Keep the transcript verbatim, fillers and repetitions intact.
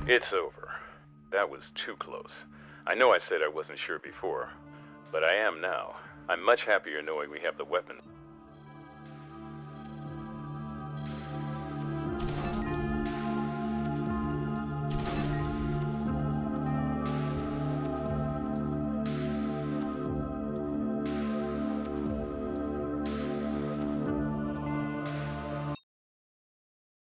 It's over. That was too close. I know I said I wasn't sure before, but I am now. I'm much happier knowing we have the weapon.